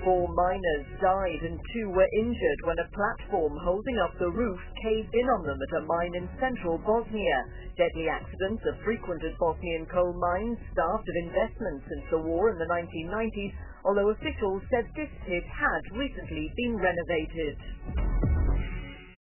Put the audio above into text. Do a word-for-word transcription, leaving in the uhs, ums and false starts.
Four miners died and two were injured when a platform holding up the roof caved in on them at a mine in central Bosnia. Deadly accidents are frequent at Bosnian coal mines, starved of investment since the war in the nineteen nineties, although officials said this pit had recently been renovated.